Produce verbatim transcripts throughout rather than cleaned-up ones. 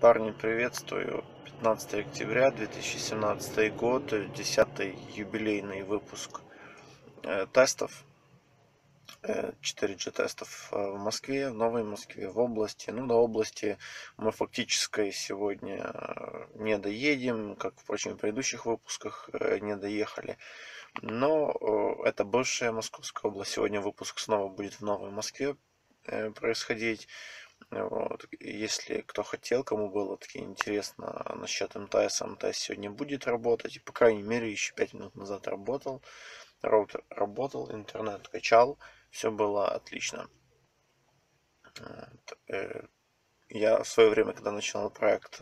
Парни, приветствую. пятнадцатое октября две тысячи семнадцатый год, десятый юбилейный выпуск э, тестов, э, четыре джи тестов э, в Москве, в Новой Москве, в области. Ну, до области мы фактически сегодня э, не доедем, как, впрочем, в предыдущих выпусках э, не доехали. Но э, это бывшая Московская область. Сегодня выпуск снова будет в Новой Москве э, происходить. Вот. Если кто хотел, кому было таки интересно насчет МТС, МТС сегодня будет работать. И, по крайней мере, еще пять минут назад работал. Роутер работал, интернет качал. Все было отлично. Я в свое время, когда начинал проект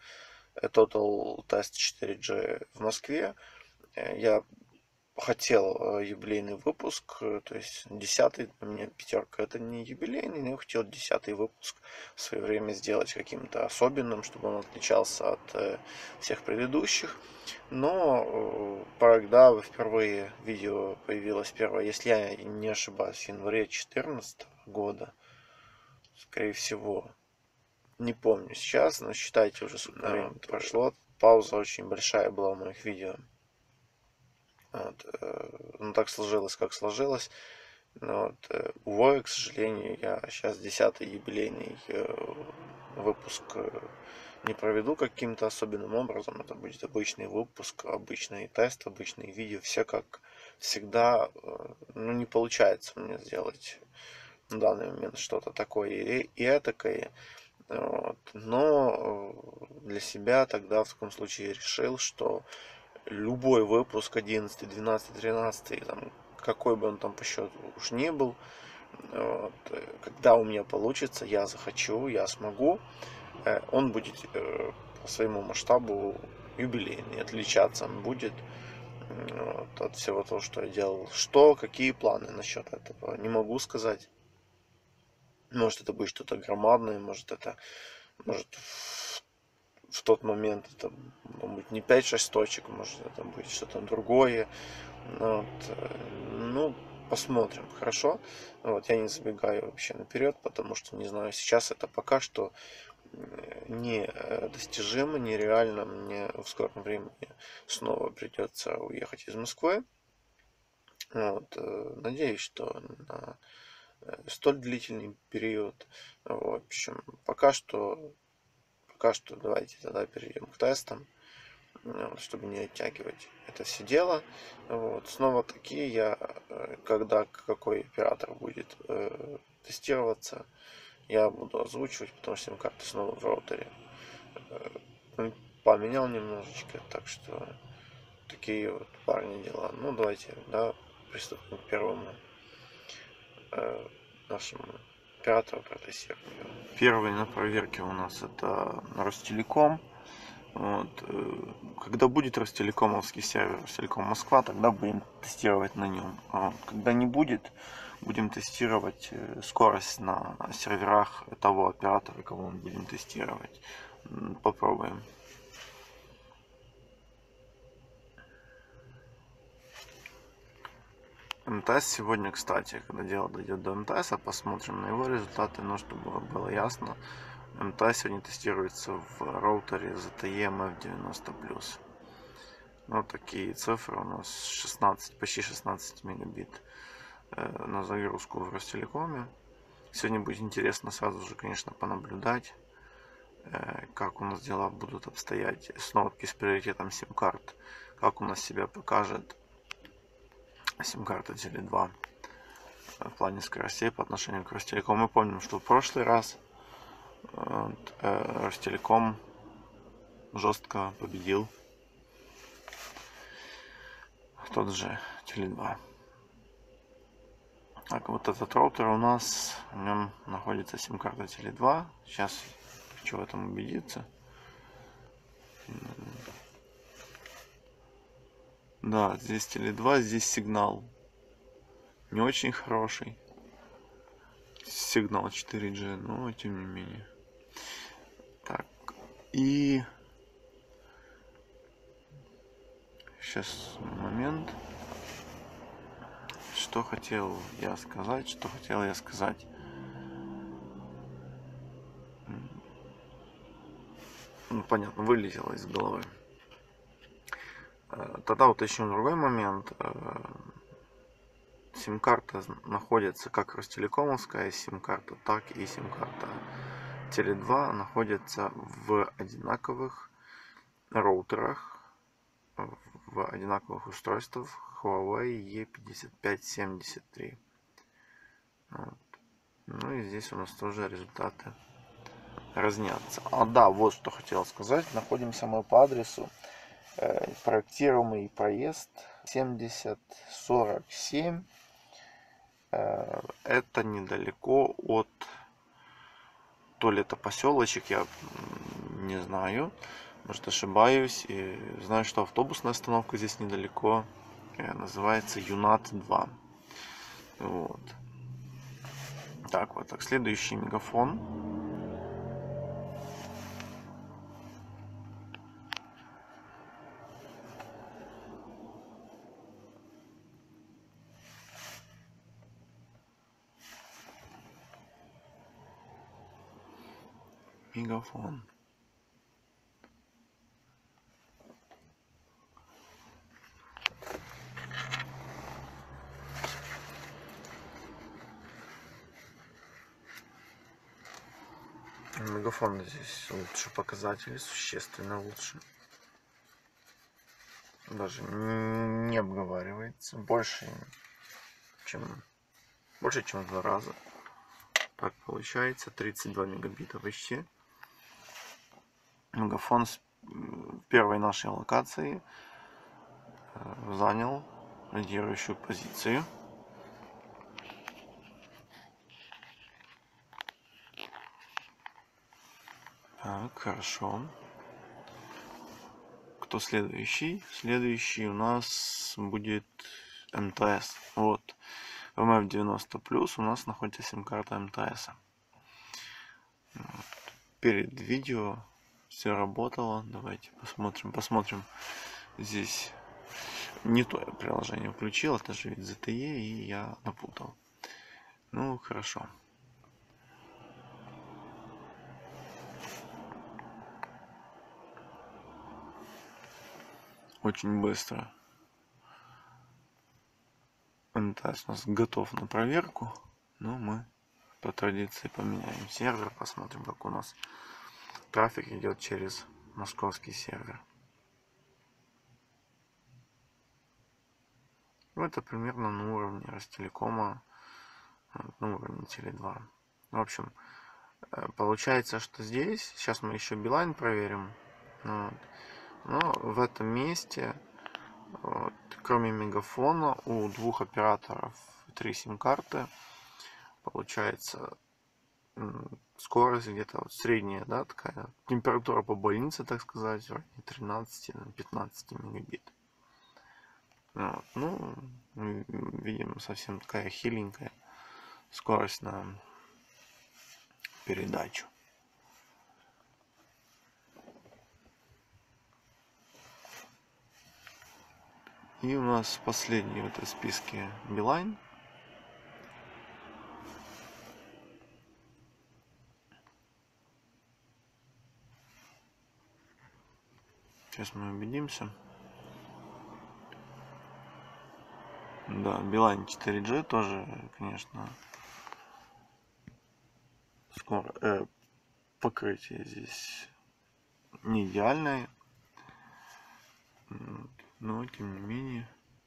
Total Test четыре джи в Москве, я хотел юбилейный выпуск, то есть десятый, у меня пятерка это не юбилейный, но я хотел десятый выпуск в свое время сделать каким-то особенным, чтобы он отличался от всех предыдущих. Но когда впервые видео появилось первое, если я не ошибаюсь, в январе две тысячи четырнадцатого года, скорее всего, не помню сейчас, но считайте, уже сколько времени прошло, пауза очень большая была у моих видео. Вот. Ну, так сложилось, как сложилось. Но вот, увы, к сожалению, я сейчас десятый юбилейный выпуск не проведу каким-то особенным образом. Это будет обычный выпуск, обычный тест, обычные видео. Все как всегда. Ну, не получается мне сделать в данный момент что-то такое и, и этакое. Вот. Но для себя тогда в таком случае решил, что любой выпуск одиннадцатый, двенадцатый, тринадцатый, там, какой бы он там по счету уж не был, вот, когда у меня получится, я захочу, я смогу, он будет по своему масштабу юбилейный, отличаться он будет вот, от всего того, что я делал. Что, какие планы насчет этого, не могу сказать. Может, это будет что-то громадное, может, это может в тот момент это будет не пять-шесть точек, может это будет что-то другое. Вот. Ну, посмотрим, хорошо. Вот, я не забегаю вообще наперед, потому что не знаю, сейчас это пока что не достижимо, нереально. Мне в скором времени снова придется уехать из Москвы. Вот. Надеюсь, что на столь длительный период. В общем, пока что Пока что давайте тогда перейдем к тестам, чтобы не оттягивать это все дело. Вот. Снова таки я, когда какой оператор будет э, тестироваться, я буду озвучивать, потому что сим-карта снова в роутере. Э, поменял немножечко, так что такие вот, парни, дела. Ну, давайте, да, приступим к первому э, нашему оператору протестировать. Первый на проверке у нас это Ростелеком. Вот. Когда будет Ростелекомовский сервер, Ростелеком Москва, тогда будем тестировать на нем. Вот. Когда не будет, будем тестировать скорость на серверах того оператора, кого мы будем тестировать. Попробуем. МТС сегодня, кстати, когда дело дойдет до МТС, посмотрим на его результаты, но чтобы было ясно, МТС сегодня тестируется в роутере зет ти и эм эф девяносто плюс. Вот такие цифры у нас, шестнадцать, почти шестнадцать мегабит э, на загрузку в Ростелекоме. Сегодня будет интересно сразу же, конечно, понаблюдать, э, как у нас дела будут обстоять. Снова-таки с приоритетом сим-карт, как у нас себя покажет сим-карта теле два в плане скоростей по отношению к Ростелекому. Мы помним, что в прошлый раз вот, э, Ростелеком жестко победил тот же теле два. Так, вот этот роутер у нас, в нем находится сим-карта теле два. Сейчас хочу в этом убедиться. Да, здесь теле два, здесь сигнал не очень хороший. Сигнал четыре джи, но тем не менее. Так, и сейчас момент. Что хотел я сказать, что хотел я сказать. ну, понятно, вылетело из головы. Тогда уточню другой момент. Сим-карта находится как ростелекомовская сим-карта, так и сим-карта теле два находится в одинаковых роутерах, в одинаковых устройствах Huawei и пятьдесят пять семьдесят три. Вот. Ну и здесь у нас тоже результаты разнятся. А да, вот что хотел сказать. Находимся мы по адресу э, проектируемый проезд семьдесят сорок семь. Э, это недалеко от, то ли это поселочек, я не знаю, может ошибаюсь. И знаю, что автобусная остановка здесь недалеко, э, называется Юнат два. Вот. Так вот, так, следующий мегафон. Мегафон. Мегафон здесь лучше показатели, существенно лучше. Даже не обговаривается. Больше, чем больше, чем в два раза. Так получается тридцать два мегабита почти. Мегафон с первой нашей локации занял лидирующую позицию. Так, хорошо. Кто следующий? Следующий у нас будет эм тэ эс. Вот. В эм эф девяносто плюс у нас находится сим-карта эм тэ эс. Вот. Перед видео все работало. Давайте посмотрим. Посмотрим. Здесь не то я приложение включил. Это же ведь зет тэ е, и я напутал. Ну, хорошо. Очень быстро эм тэ эс у нас готов на проверку. Но мы по традиции поменяем сервер. Посмотрим, как у нас трафик идет через московский сервер. Ну, это примерно на уровне Ростелекома, на уровне теле два. В общем, получается, что здесь, сейчас мы еще Билайн проверим, вот, но в этом месте, вот, кроме мегафона, у двух операторов три сим-карты, получается скорость где-то вот средняя, да, такая температура по больнице, так сказать, в районе тринадцати-пятнадцати мегабит. Вот. Ну, видим, совсем такая хиленькая скорость на передачу. И у нас последний в этом списке Билайн. Сейчас мы убедимся. Да, Билайн четыре джи тоже, конечно, скоро, э, покрытие здесь не идеальное, но тем не менее.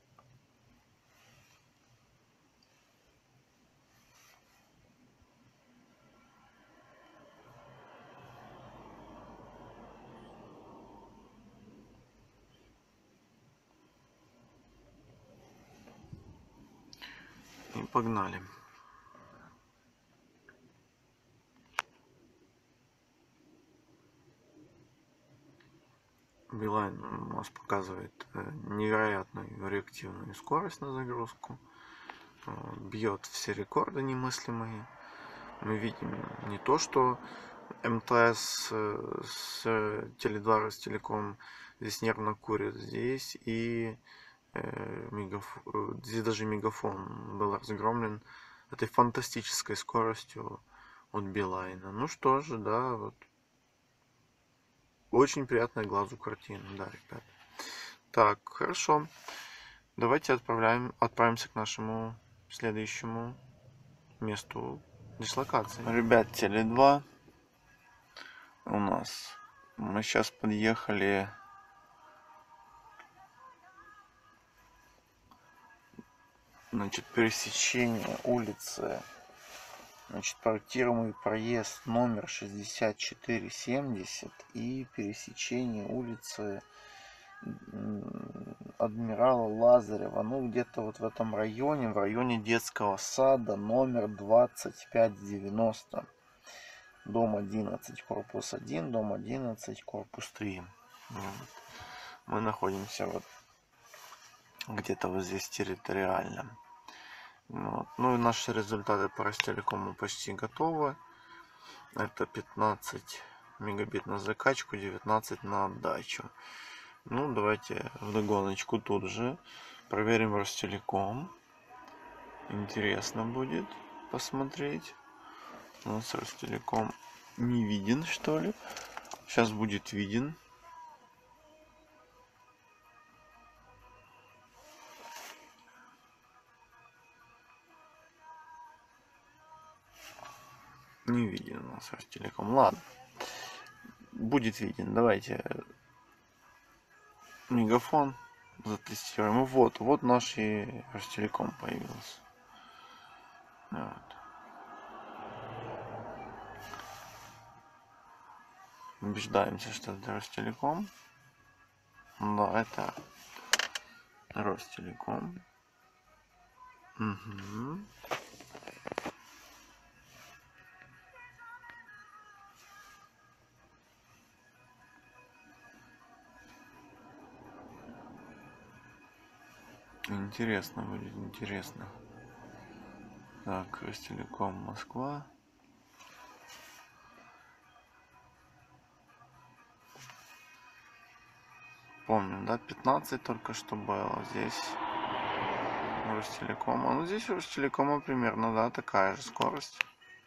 И погнали. Билайн у нас показывает невероятную реактивную скорость на загрузку. Бьет все рекорды немыслимые. Мы видим не то, что эм тэ эс с теле два Ростелеком здесь нервно курит, здесь и э, мегафон, здесь даже мегафон был разгромлен этой фантастической скоростью от Билайна. Ну что же, да, вот очень приятная глазу картина, да, ребят. Так, хорошо. Давайте отправляем, отправимся к нашему следующему месту дислокации. Ребят, Теле два у нас. Мы сейчас подъехали. Значит, пересечение улицы. Значит, проектируемый проезд номер шестьдесят четыре семьдесят и пересечение улицы Адмирала Лазарева. Ну, где-то вот в этом районе, в районе детского сада номер двадцать пять девяносто. Дом одиннадцать, корпус один, дом одиннадцать, корпус три. Вот. Мы находимся вот где-то вот здесь территориально. Вот. Ну и наши результаты по Ростелекому почти готовы. Это пятнадцать мегабит на закачку, девятнадцать на отдачу. Ну, давайте вдогоночку тут же проверим Ростелеком. Интересно будет посмотреть. У нас Ростелеком не виден, что ли. Сейчас будет виден. Не виден у нас Ростелеком. Ладно. Будет виден. Давайте Мегафон затестируем. И вот, вот наш и Ростелеком появился. Вот. Убеждаемся, что это Ростелеком. Да, это Ростелеком. Угу. Интересно будет, интересно. Так, Ростелеком Москва. Помним, да, пятнадцать только что было. Здесь Ростелекома. Ну, здесь у Ростелекома примерно, да, такая же скорость.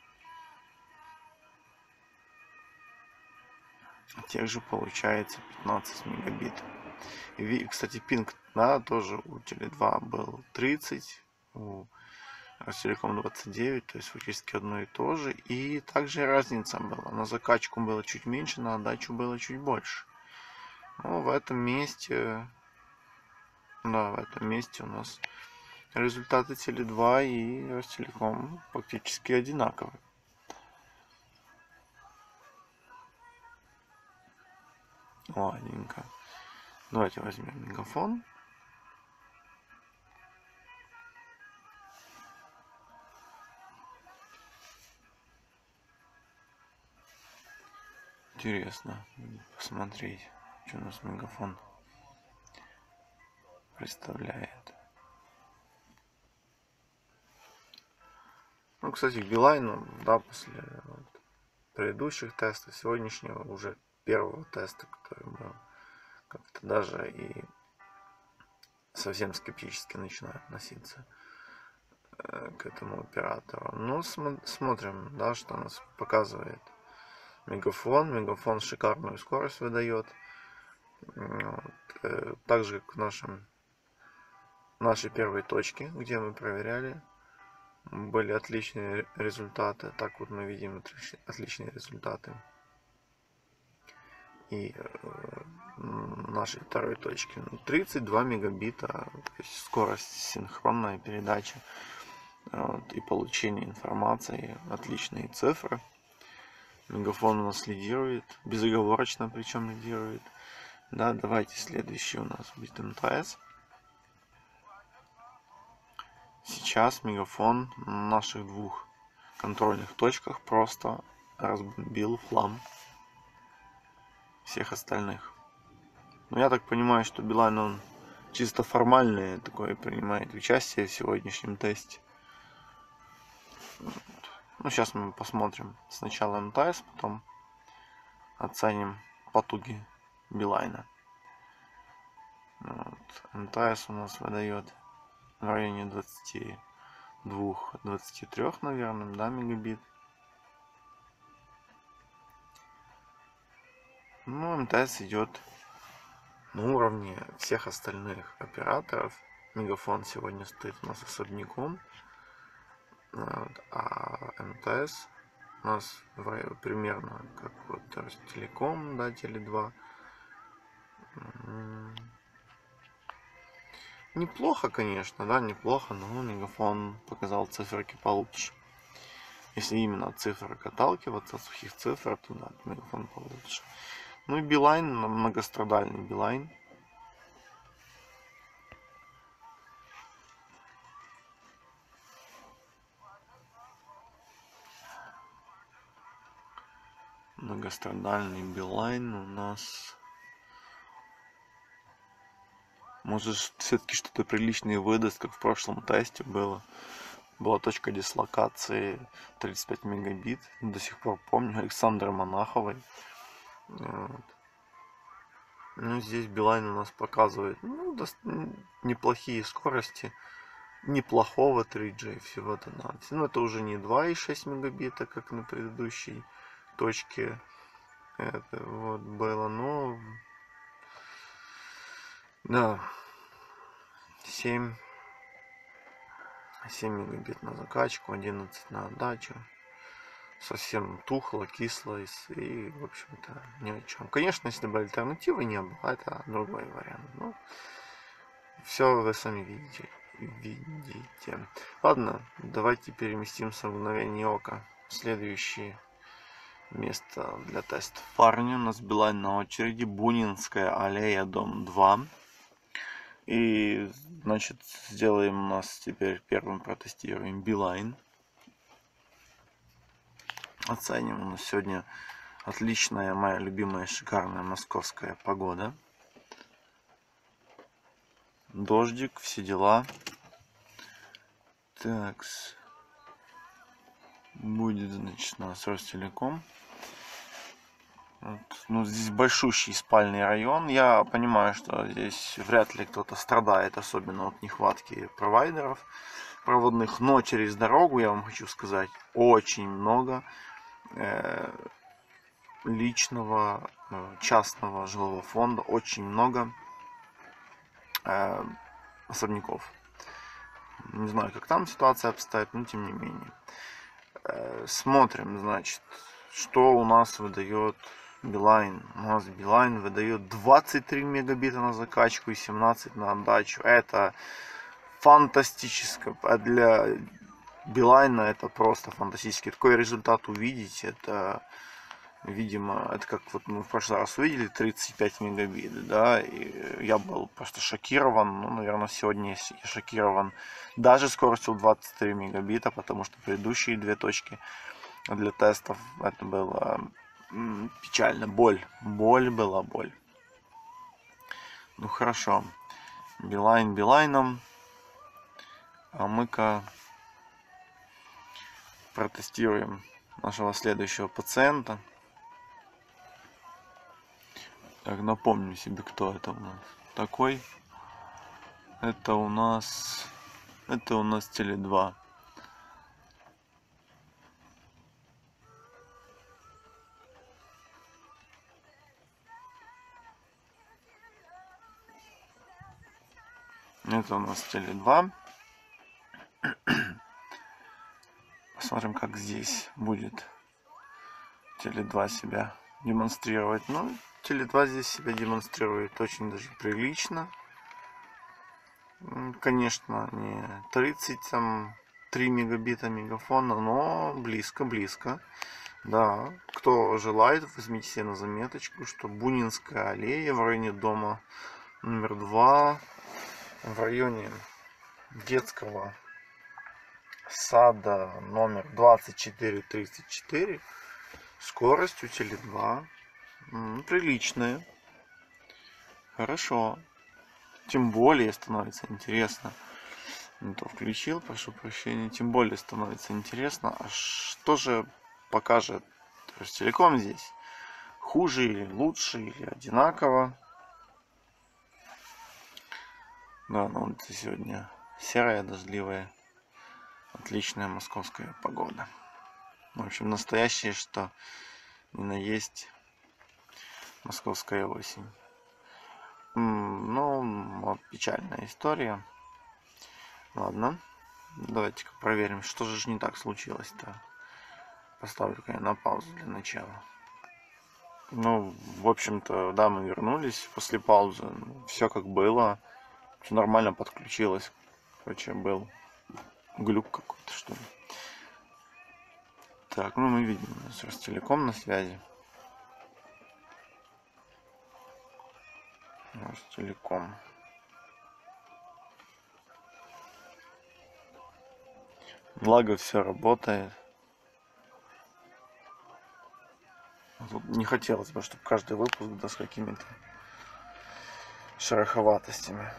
Тех же получается пятнадцать мегабит. И, кстати, пинг, да, тоже у Теле два был тридцать, у Ростелеком двадцать девять, то есть фактически одно и то же. И также разница была. На закачку было чуть меньше, на отдачу было чуть больше. Ну, в этом месте, да, в этом месте у нас результаты Теле два и Ростелеком фактически одинаковые. Ладненько. Давайте возьмем Мегафон. Интересно посмотреть, что у нас Мегафон представляет. Ну, кстати, к Билайну, да, после вот предыдущих тестов, сегодняшнего уже первого теста, который был, как-то даже и совсем скептически начинаю относиться э, к этому оператору. Ну, см смотрим, да, что у нас показывает Мегафон. Мегафон шикарную скорость выдает. Вот. Э, так же, как в нашем, нашей первой точке, где мы проверяли, были отличные результаты. Так вот мы видим отличные результаты и э, нашей второй точки. тридцать два мегабита, то есть скорость синхронная передача, вот, и получение информации, отличные цифры. Мегафон у нас лидирует, безоговорочно причем лидирует. Да, давайте следующий у нас будет эм тэ эс. Сейчас Мегафон на наших двух контрольных точках просто разбомбил в хлам всех остальных. Но я так понимаю, что Билайн, он чисто формальное такое принимает участие в сегодняшнем тесте. Вот. Ну, сейчас мы посмотрим сначала эм тэ эс, потом оценим потуги Билайна. Вот. эм тэ эс у нас выдает в районе двадцати двух — двадцати трёх, наверное, да, мегабит. Ну, МТС идет на уровне всех остальных операторов. Мегафон сегодня стоит у нас особняком. Вот, а МТС у нас примерно как вот Ростелеком, да, Теле два. Неплохо, конечно, да, неплохо, но Мегафон показал циферки получше. Если именно от цифрок отталкиваться, от сухих цифр, то да, Мегафон получше. Ну и Билайн, многострадальный Билайн. Многострадальный Билайн у нас... Может, все-таки что-то приличное выдаст, как в прошлом тесте было. Была точка дислокации тридцать пять мегабит. До сих пор помню, Александры Монаховой. Вот. Ну, здесь Билайн у нас показывает ну, неплохие скорости. Неплохого три джи всего-то навсего. Но это уже не два и шесть мегабита, как на предыдущей точке. Это вот было, но... Да. семь мегабит на закачку, одиннадцать на отдачу. Совсем тухло, кисло и, в общем-то, ни о чем. Конечно, если бы альтернативы не было, это другой вариант. Но все вы сами видите. видите. Ладно, давайте переместимся в мгновение ока в следующее место для теста. Парни, у нас Билайн на очереди. Бунинская аллея, дом два. И, значит, сделаем у нас теперь первым протестируем Билайн. Оценим. У нас сегодня отличная, моя любимая, шикарная московская погода. Дождик, все дела. Так, будет, значит, у нас Ростелеком. Вот. Ну, здесь большущий спальный район. Я понимаю, что здесь вряд ли кто-то страдает, особенно от нехватки провайдеров проводных. Но через дорогу, я вам хочу сказать, очень много э, личного, э, частного жилого фонда. Очень много э, особняков. Не знаю, как там ситуация обстоит, но тем не менее. Э, смотрим, значит, что у нас выдает Билайн. У нас Билайн выдает двадцать три мегабита на закачку и семнадцать на отдачу. Это фантастически. А для Билайна это просто фантастически. Такой результат увидеть, это, видимо, это как вот мы в прошлый раз увидели тридцать пять мегабит, да, и я был просто шокирован. Ну, наверное, сегодня я шокирован даже скоростью двадцать три мегабита, потому что предыдущие две точки для тестов это было печально. Боль. Боль была, боль. Ну хорошо. Билайн Билайном. А мы-ка протестируем нашего следующего пациента. Так, напомню себе, кто это у нас такой. Это у нас... Это у нас Теле два. Это у нас Теле два. Посмотрим, как здесь будет Теле два себя демонстрировать. Ну, Теле два здесь себя демонстрирует очень даже прилично. Конечно, не тридцать три мегабита мегафона, но близко-близко. Да, кто желает, возьмите себе на заметочку, что Бунинская аллея в районе дома номер два, в районе детского сада номер двадцать четыре тридцать четыре, скорость у Теле два м, приличная. Хорошо. Тем более становится интересно. Не то включил, прошу прощения. Тем более становится интересно, а что же покажет Ростелеком здесь? Хуже или лучше, или одинаково? Да, ну вот сегодня серая, дождливая, отличная московская погода. В общем, настоящее, что ни на есть Московская осень. Ну, вот печальная история. Ладно, давайте-ка проверим, что же не так случилось-то. Поставлю-ка я на паузу для начала. Ну, в общем-то, да, мы вернулись после паузы. Все как было. Все нормально подключилось. Короче, был глюк какой-то, что ли. Так, ну мы видим, у нас Ростелеком на связи. Ростелеком. Благо все работает. Тут не хотелось бы, чтобы каждый выпуск да, с какими-то шероховатостями.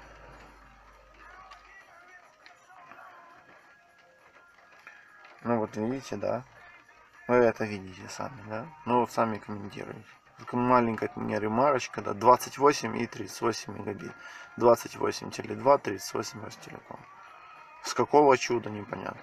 Ну вот видите, да? Вы это видите сами, да? Ну вот сами комментируете. Только маленькая от меня ремарочка, да, двадцать восемь и тридцать восемь мегабит. двадцать восемь теле два, тридцать восемь Ростелеком. С какого чуда, непонятно.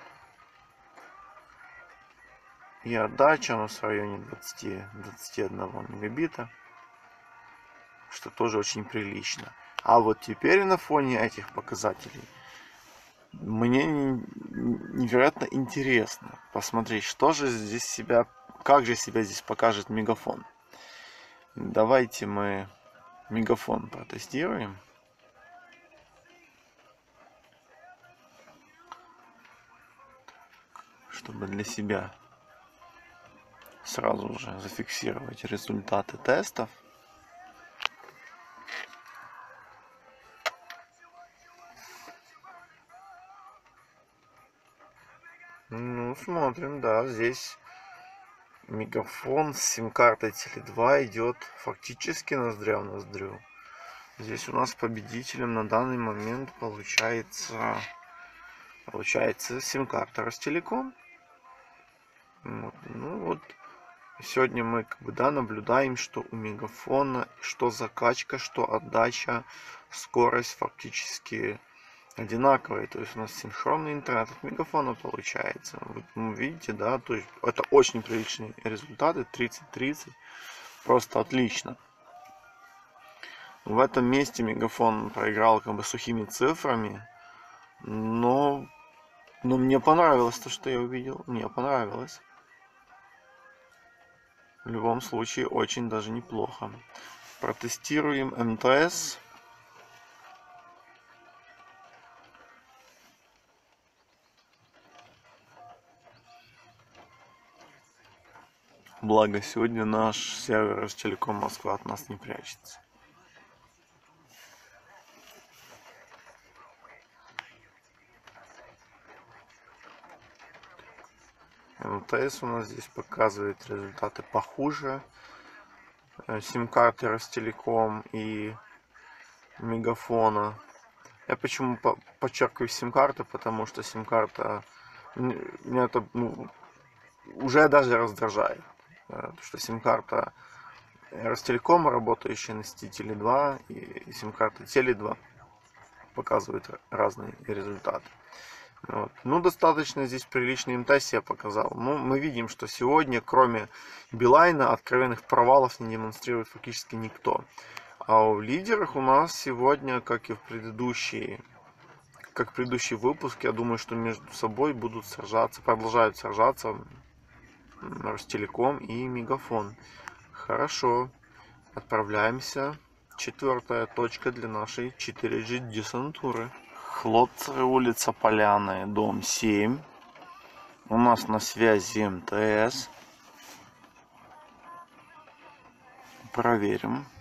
И отдача у нас в районе двадцати одного мегабита. Что тоже очень прилично. А вот теперь на фоне этих показателей мне невероятно интересно посмотреть, что же здесь себя, как же себя здесь покажет Мегафон. Давайте мы Мегафон протестируем. Чтобы для себя сразу же зафиксировать результаты тестов. Ну, смотрим, да, здесь Мегафон с сим-картой теле два идет фактически ноздря в ноздрю. Здесь у нас победителем на данный момент получается, получается сим-карта Ростелеком. Вот. Ну вот, сегодня мы как бы, да, наблюдаем, что у Мегафона что закачка, что отдача, скорость фактически одинаковые, то есть у нас синхронный интернет от Мегафона получается. Вы видите, да, то есть это очень приличные результаты, тридцать тридцать, просто отлично. В этом месте Мегафон проиграл как бы сухими цифрами, но, но мне понравилось то, что я увидел, мне понравилось. В любом случае очень даже неплохо. Протестируем эм тэ эс. Благо сегодня наш сервер Ростелеком Москва от нас не прячется. эм тэ эс у нас здесь показывает результаты похуже. Сим-карты Ростелеком и Мегафона. Я почему подчеркиваю сим-карты, потому что сим-карта меня это ну, уже даже раздражает. Потому что сим-карта Ростелекома, работающая на сети теле два, и сим-карта теле два показывают разные результаты. Вот. Ну, достаточно здесь приличный эм тэ эс я показал. Ну, мы видим, что сегодня, кроме Билайна, откровенных провалов не демонстрирует фактически никто. А в лидерах у нас сегодня, как и в предыдущие, как в предыдущий выпуск, я думаю, что между собой будут сражаться, продолжают сражаться Ростелеком и Мегафон. Хорошо. Отправляемся. Четвертая точка для нашей четыре джи десантуры. Хлопцы, улица Поляная, дом семь. У нас на связи эм тэ эс. Проверим,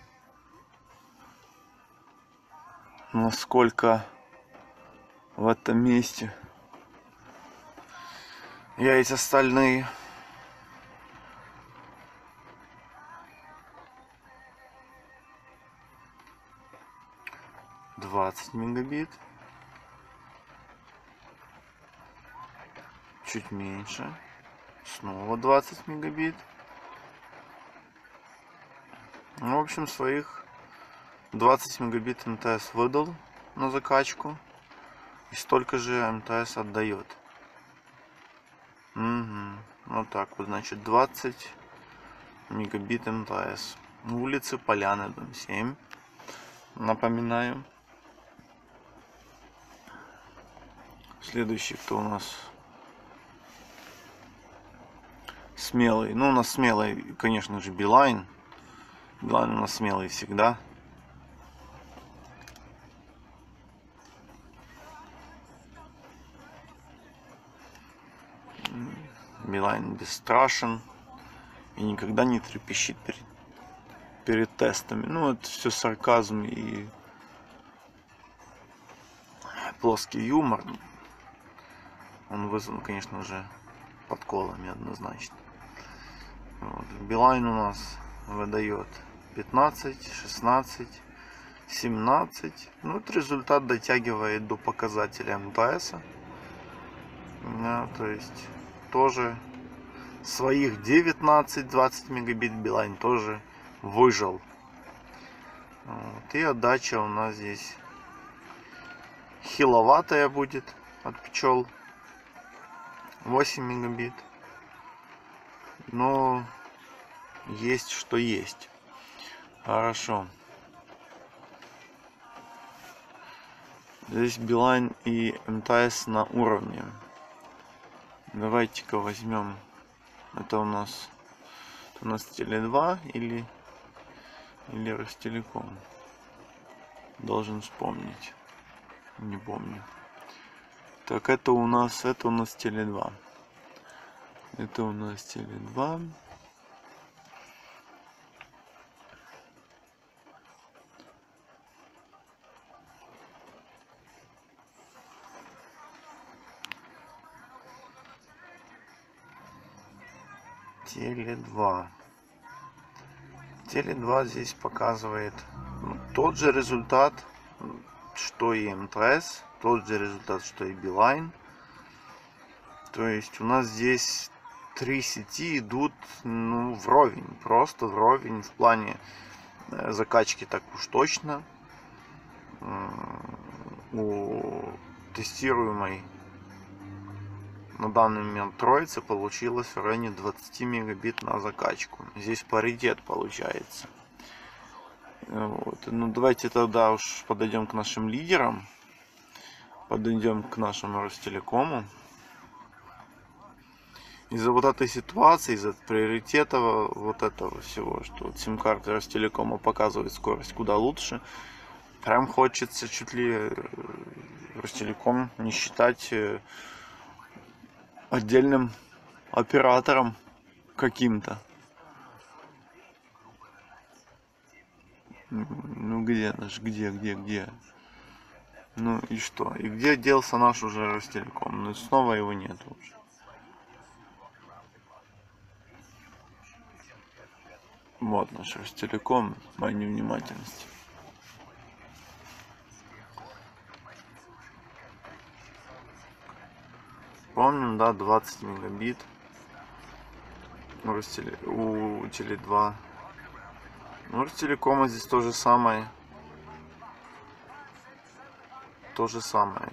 насколько в этом месте есть остальные. двадцать мегабит. Чуть меньше. Снова двадцать мегабит. Ну, в общем, своих двадцать мегабит эм тэ эс выдал на закачку. И столько же эм тэ эс отдает. Угу. Вот так вот, значит, двадцать мегабит эм тэ эс. улицы Поляны, дом семь. Напоминаю. Следующий, кто у нас? Смелый. Ну, у нас смелый, конечно же, Билайн. Билайн у нас смелый всегда. Билайн бесстрашен и никогда не трепещет перед, перед тестами. Ну, это все сарказм и плоский юмор. Он вызван, конечно же, подколами однозначно. Вот. Билайн у нас выдает пятнадцать, шестнадцать, семнадцать. Ну, этот результат дотягивает до показателя эм тэ эс. Да, то есть тоже своих девятнадцать-двадцать мегабит Билайн тоже выжил. Вот. И отдача у нас здесь хиловатая будет от пчел. восемь мегабит. Но есть что есть. Хорошо. Здесь Билайн и эм тэ эс на уровне. Давайте-ка возьмем. Это у нас это у нас Теле два или или Ростелеком. Должен вспомнить. Не помню. Так, это у нас это у нас Теле два. Это у нас Теле два. Теле два. Теле два здесь показывает тот же результат, что и эм тэ эс, тот же результат, что и Билайн. То есть у нас здесь три сети идут, ну, вровень, просто вровень в плане закачки, так уж точно. У тестируемой на данный момент троицы получилось в районе двадцати мегабит на закачку. Здесь паритет получается. Вот. Ну, давайте тогда уж подойдем к нашим лидерам. Подойдем к нашему Ростелекому. Из-за вот этой ситуации, из-за приоритета вот этого всего, что вот сим-карта Ростелекома показывает скорость куда лучше, прям хочется чуть ли Ростелеком не считать отдельным оператором каким-то. Ну где наш, где, где, где? Ну и что? И где делся наш уже Ростелеком? Ну снова его нет уже. Вот наш Ростелеком, моя невнимательность. Помним, да, двадцать мегабит у, Ростеле... у Теле два. У Ростелекома здесь то же самое. То же самое.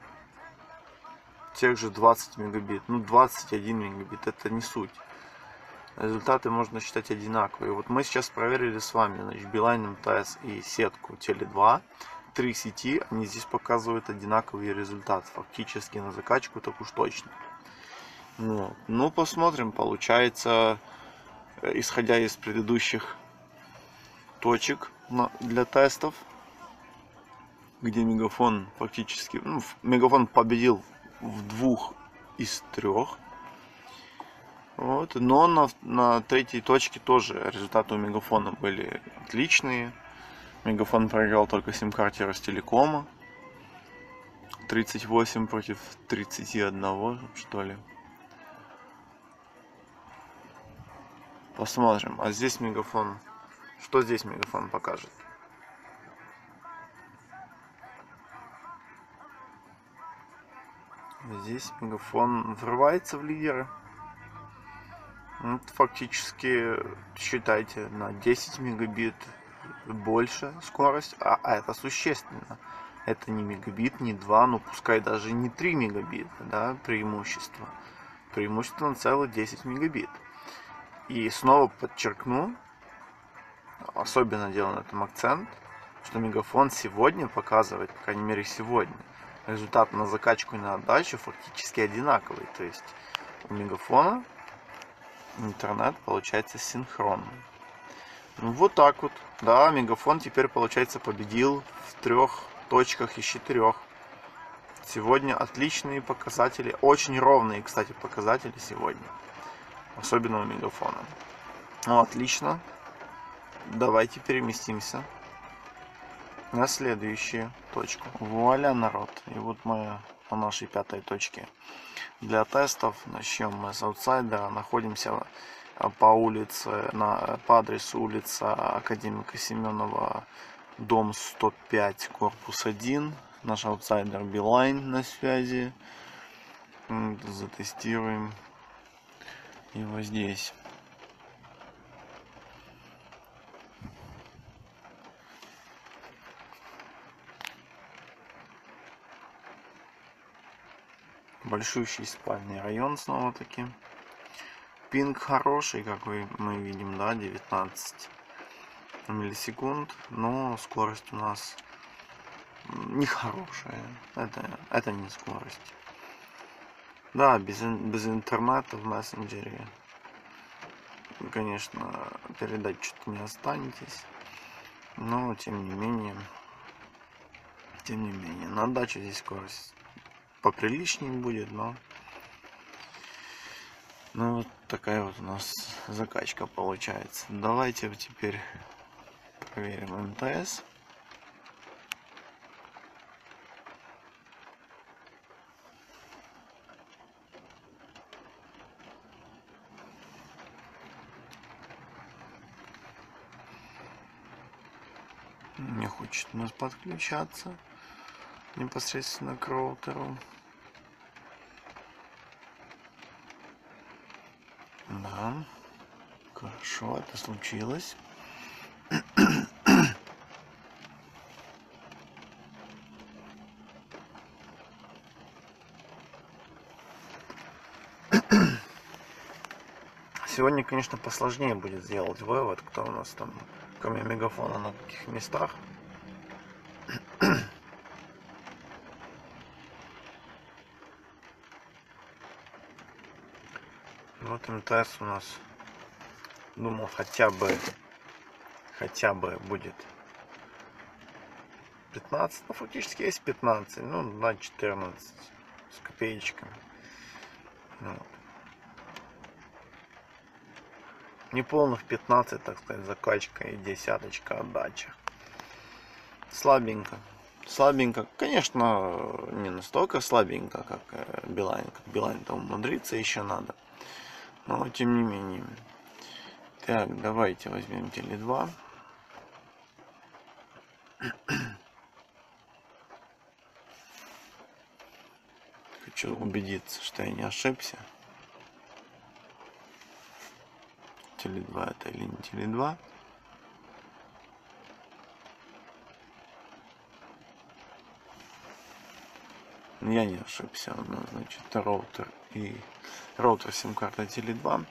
Тех же двадцать мегабит. Ну, двадцать один мегабит, это не суть. Результаты можно считать одинаковые. Вот мы сейчас проверили с вами, значит, Билайн, эм тэ эс и сетку Теле два. Три сети, они здесь показывают одинаковый результат. Фактически на закачку так уж точно. Вот. Ну, посмотрим. Получается, исходя из предыдущих точек для тестов, где Мегафон фактически, ну, Мегафон победил в двух из трех. Вот. Но на, на третьей точке тоже результаты у Мегафона были отличные. Мегафон проиграл только сим-карте Ростелекома. тридцать восемь против тридцати одного, что ли. Посмотрим. А здесь Мегафон. Что здесь Мегафон покажет? Здесь Мегафон врывается в лидеры. Вот фактически, считайте, на десять мегабит больше скорость, а, а это существенно. Это не мегабит, не два, ну пускай даже не три мегабита, да, преимущество. Преимущество на целых десять мегабит. И снова подчеркну, особенно делаю на этом акцент, что Мегафон сегодня показывает, по крайней мере сегодня, результат на закачку и на отдачу фактически одинаковый. То есть у Мегафона интернет получается синхронным. Ну, вот так вот. Да, Мегафон теперь, получается, победил в трех точках из четырех. Сегодня отличные показатели. Очень ровные, кстати, показатели сегодня. Особенно у Мегафона. Ну, отлично. Давайте переместимся на следующую точку. Вуаля, народ. И вот мы на нашей пятой точке. Для тестов начнем мы с аутсайдера. Находимся по улице, на, по адресу улица Академика Семенова, дом сто пять, корпус один. Наш аутсайдер Билайн на связи. Затестируем его здесь. Большущий спальный район снова таки. Пинг хороший, как вы, мы видим, да, девятнадцать миллисекунд, но скорость у нас нехорошая. Это, это не скорость. Да, без, без интернета в мессенджере, конечно, передать что-то не останетесь. Но, тем не менее, тем не менее, на отдачу здесь скорость поприличнее будет, но... Ну, вот такая вот у нас закачка получается. Давайте теперь проверим эм тэ эс. Не хочет у нас подключаться непосредственно к роутеру. Да, хорошо, это случилось. Сегодня, конечно, посложнее будет сделать вывод, кто у нас там, кроме Мегафона, на каких местах. Вот эм тэ эс у нас, думал, хотя бы, хотя бы будет пятнадцать, ну фактически есть пятнадцать, ну на четырнадцать с копеечками. Вот. Неполных пятнадцать, так сказать, закачка и десяточка отдача. Слабенько. Слабенько, конечно, не настолько слабенько, как Билайн. Как Билайн-то умудриться еще надо. Но тем не менее. Так, давайте возьмем теле два. Хочу убедиться, что я не ошибся. теле два это или не теле два. Я не ошибся. У нас, значит, роутер и роутер сим-карта теле два.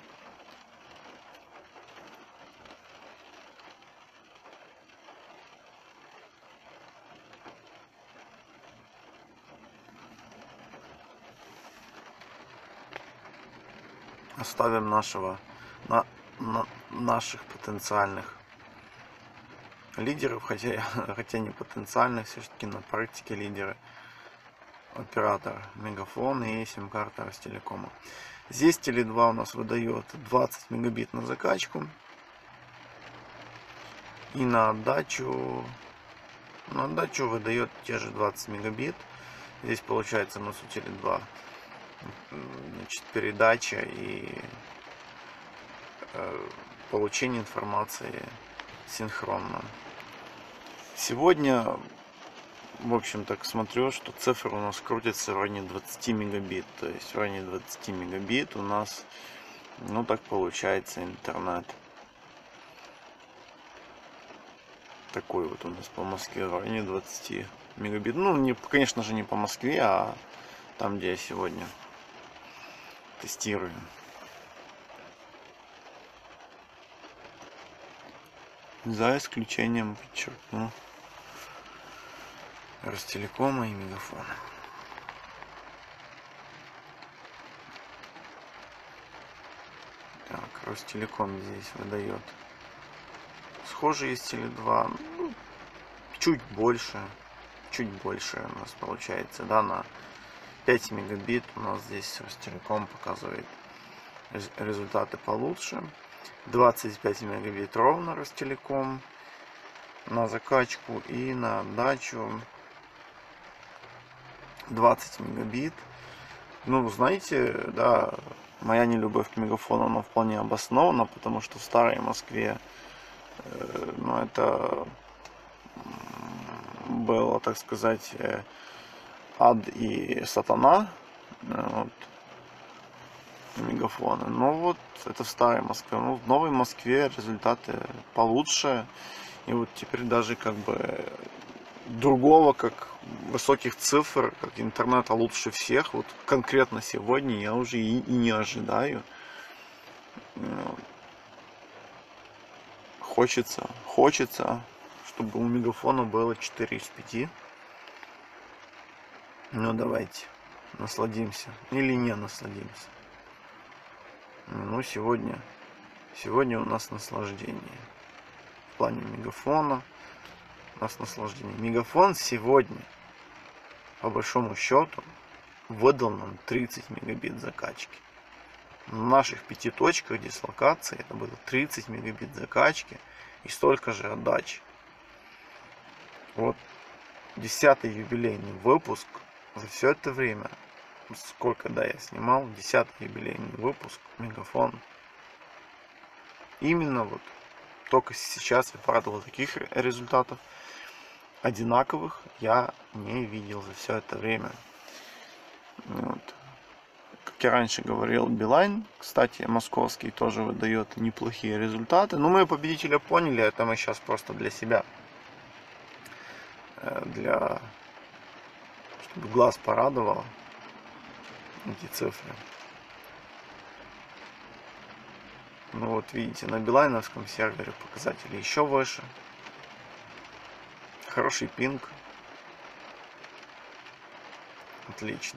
Оставим нашего на, на наших потенциальных лидеров, хотя хотя не потенциальных, все-таки на практике лидеры. Оператор Мегафон и сим-карта Ростелекома. Здесь теле два у нас выдает двадцать мегабит на закачку. И на отдачу, на отдачу выдает те же двадцать мегабит. Здесь получается у нас у теле два, значит, передача и э, получение информации синхронно. Сегодня, в общем, так смотрю, что цифры у нас крутятся в районе двадцати мегабит. То есть в районе двадцати мегабит у нас, ну так получается, интернет. Такой вот у нас по Москве в районе двадцати мегабит. Ну, не, конечно же, не по Москве, а там, где я сегодня тестирую. За исключением, подчеркну, Ростелекома и Мегафона. Так, Ростелеком здесь выдает. Схоже, есть Теле два. Ну, чуть больше. Чуть больше у нас получается, да, на пять мегабит. У нас здесь Ростелеком показывает результаты получше. двадцать пять мегабит ровно Ростелеком на закачку, и на отдачу двадцать мегабит. Ну, знаете, да, моя нелюбовь к Мегафону, она вполне обоснована, потому что в старой Москве, э, ну, это было, так сказать, э, ад и сатана, э, вот, Мегафоны. Но вот это в старой Москве. Ну, в новой Москве результаты получше. И вот теперь даже как бы другого, как высоких цифр, как интернета лучше всех, вот конкретно сегодня я уже и, и не ожидаю. Хочется, хочется, чтобы у Мегафона было четыре из пяти. Ну давайте, насладимся. Или не насладимся. Ну сегодня, сегодня у нас наслаждение. В плане Мегафона у нас наслаждение. Мегафон сегодня, по большому счету, выдал нам тридцать мегабит закачки. На наших пяти точках дислокации это было тридцать мегабит закачки и столько же отдачи. Вот десятый юбилейный выпуск за все это время, сколько, да, я снимал, десятый юбилейный выпуск Мегафон. Именно вот только сейчас я порадовал таких результатов одинаковых я не видел за все это время. Вот. Как я раньше говорил, Билайн, кстати, московский, тоже выдает неплохие результаты. Но мы победителя поняли, это мы сейчас просто для себя, для, чтобы глаз порадовал эти цифры. Ну вот видите, на билайновском сервере показатели еще выше. Хороший пинг. Отлично.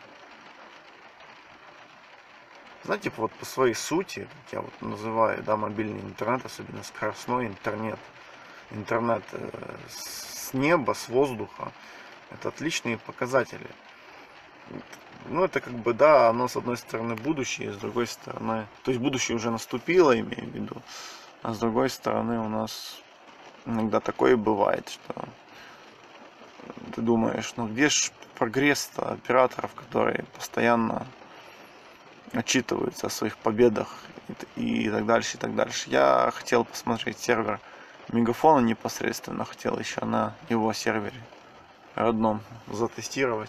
Знаете, вот по своей сути, как я вот называю, да, мобильный интернет, особенно скоростной интернет, интернет э, с неба, с воздуха, это отличные показатели. Ну, это как бы, да, оно с одной стороны будущее, с другой стороны, то есть будущее уже наступило, имею в виду, а с другой стороны у нас иногда такое бывает, что ты думаешь, ну где ж прогресс-то операторов, которые постоянно отчитываются о своих победах и, и так дальше, и так дальше. Я хотел посмотреть сервер Мегафона непосредственно, хотел еще на его сервере родном затестировать.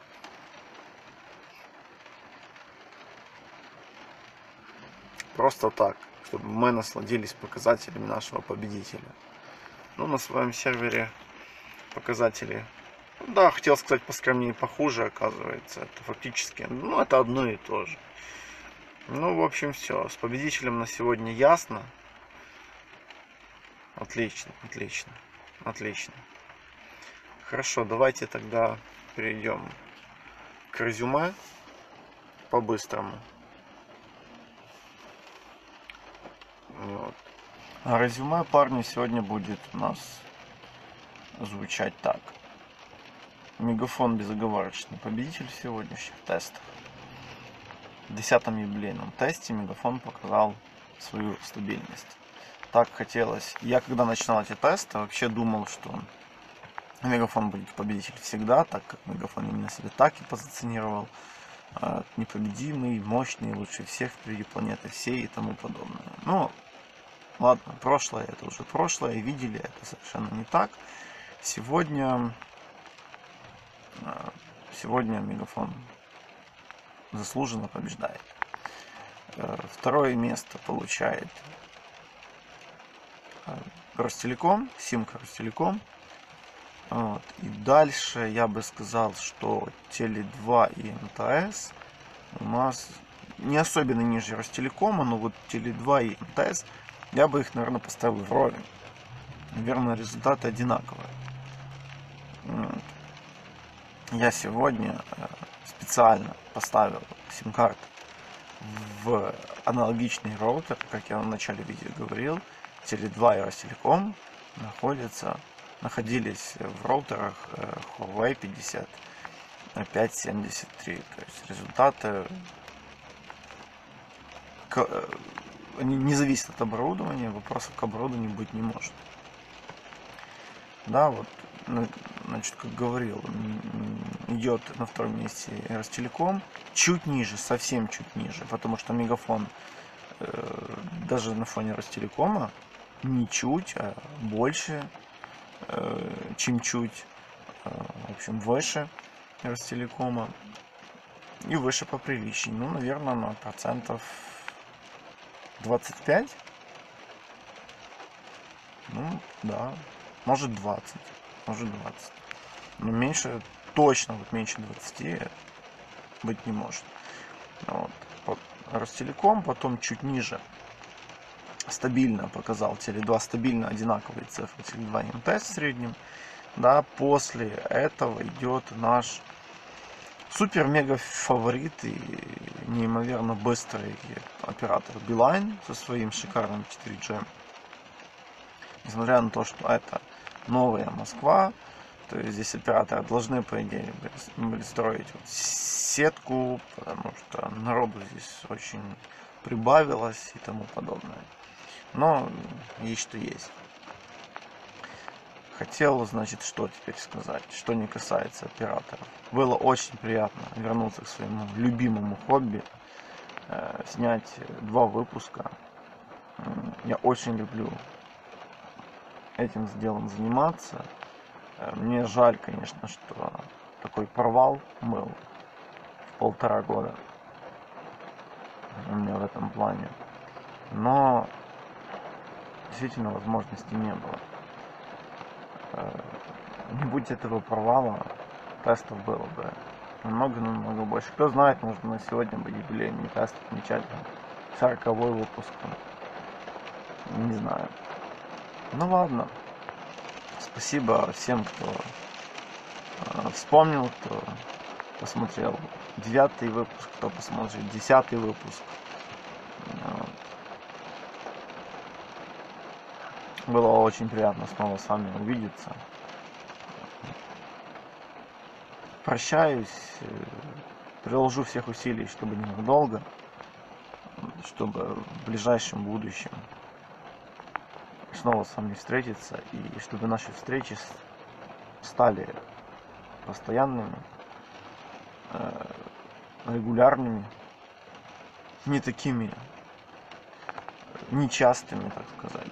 Просто так, чтобы мы насладились показателями нашего победителя. Ну, на своем сервере показатели, да, хотел сказать поскромнее, похуже, оказывается. Это фактически, ну, это одно и то же. Ну, в общем, все. С победителем на сегодня ясно. Отлично, отлично, отлично. Хорошо, давайте тогда перейдем к резюме по-быстрому. Вот. А резюме, парни, сегодня будет у нас звучать так. Мегафон безоговорочный победитель в сегодняшних тестах. В десятом юбилейном тесте Мегафон показал свою стабильность. Так хотелось. Я когда начинал эти тесты, вообще думал, что Мегафон будет победитель всегда, так как Мегафон именно себя так и позиционировал. Непобедимый, мощный, лучший всех, впереди планеты всей и тому подобное. Ну, ладно, прошлое это уже прошлое, и видели это совершенно не так. Сегодня, сегодня Мегафон заслуженно побеждает. Второе место получает Ростелеком, Симка Ростелеком. Вот. И дальше я бы сказал, что Теле два и МТС у нас не особенно ниже Ростелекома, но вот Теле два и МТС я бы их, наверное, поставил вровень. наверное, результаты одинаковые. Я сегодня специально поставил сим-карту в аналогичный роутер, как я в начале видео говорил. Теле два и Ростелеком находятся, находились в роутерах Huawei пятьдесят пять семьдесят три. То есть результаты они не зависят от оборудования, вопросов к оборудованию быть не может. Да, вот, значит, как говорил, идет на втором месте Ростелеком, чуть ниже, совсем чуть ниже, потому что Мегафон э, даже на фоне Ростелекома не чуть, а больше, э, чем чуть, э, в общем, выше Ростелекома и выше по приличию. Ну, наверное, на процентов двадцать пять. Ну, да. Может двадцать. Может двадцать. Но меньше, точно вот меньше двадцати быть не может. Вот. Ростелеком, потом чуть ниже стабильно показал Теле два, стабильно одинаковые цифры Теле два и МТС в среднем. Да, после этого идет наш супер-мега фаворит и неимоверно быстрый оператор Билайн со своим шикарным четыре джи. Несмотря на то, что это новая Москва, то есть здесь операторы должны, по идее, были строить вот сетку, потому что народу здесь очень прибавилось и тому подобное. Но есть что есть. Хотел, значит, что теперь сказать, что не касается операторов. Было очень приятно вернуться к своему любимому хобби, э, снять два выпуска. Я очень люблю этим делом заниматься. Мне жаль, конечно, что такой провал был в полтора года у меня в этом плане. Но действительно возможности не было. Не будь этого провала, тестов было бы намного-намного больше. Кто знает, может, на сегодня бы юбилейный тест отмечать, сороковой выпуск. Не знаю. Ну ладно. Спасибо всем, кто э, вспомнил, кто посмотрел девятый выпуск, кто посмотрит десятый выпуск. Э, было очень приятно снова с вами увидеться. Прощаюсь, э, приложу всех усилий, чтобы ненадолго, чтобы в ближайшем будущем снова с вами встретиться, и чтобы наши встречи стали постоянными, регулярными, не такими нечастыми, так сказать.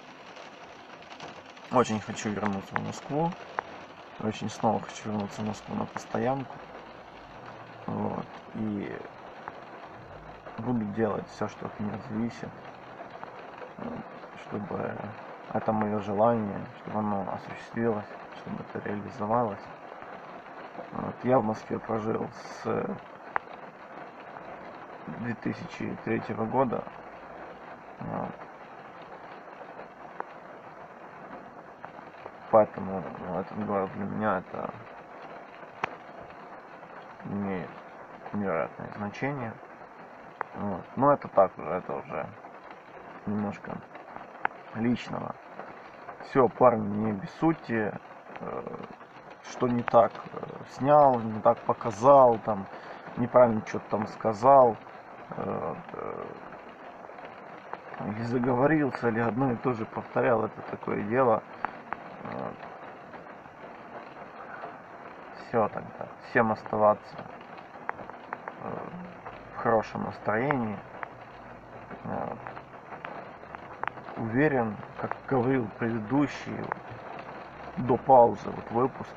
Очень хочу вернуться в Москву, очень снова хочу вернуться в Москву на постоянку, вот, и буду делать все, что от меня зависит, чтобы это мое желание, чтобы оно осуществилось, чтобы это реализовалось. Вот. Я в Москве прожил с две тысячи третьего года. Вот. Поэтому ну, этот город для меня это имеет невероятное значение. Вот. Но это так уже, это уже немножко личного. Все, парни, не обессудьте, что не так снял, не так показал, там неправильно что-то там сказал, или заговорился, или одно и то же повторял, это такое дело. Все тогда, всем оставаться в хорошем настроении. Уверен, как говорил предыдущий до паузы вот выпуски,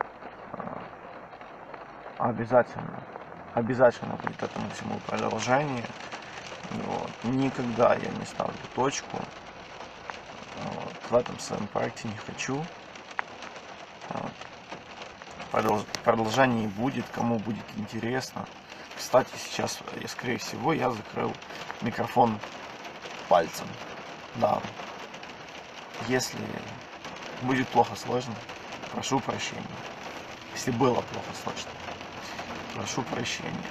обязательно, обязательно будет этому всему продолжение. Вот. Никогда я не ставлю точку. Вот. В этом своем проекте не хочу. Вот. Продолж... Продолжение будет, кому будет интересно. Кстати, сейчас, скорее всего, я закрыл микрофон пальцем. Да. Если будет плохо слышно, прошу прощения. Если было плохо слышно, прошу прощения.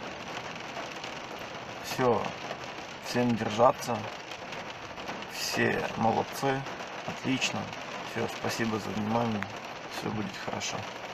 Все, всем держаться. Все молодцы. Отлично. Все, спасибо за внимание. Все будет хорошо.